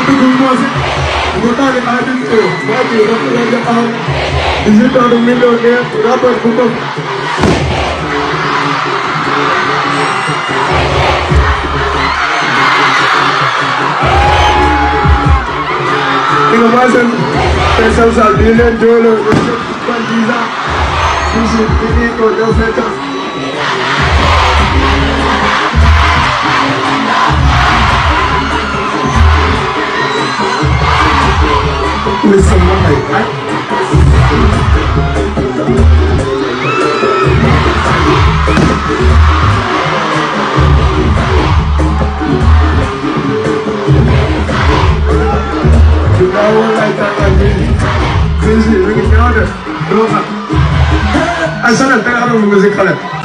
Visitando milionaire, Robert Bukov. Innovation, Pesos al billion dollar, Visa, Visit, Finito, Del Feta. With some light, I said that I don't know music color.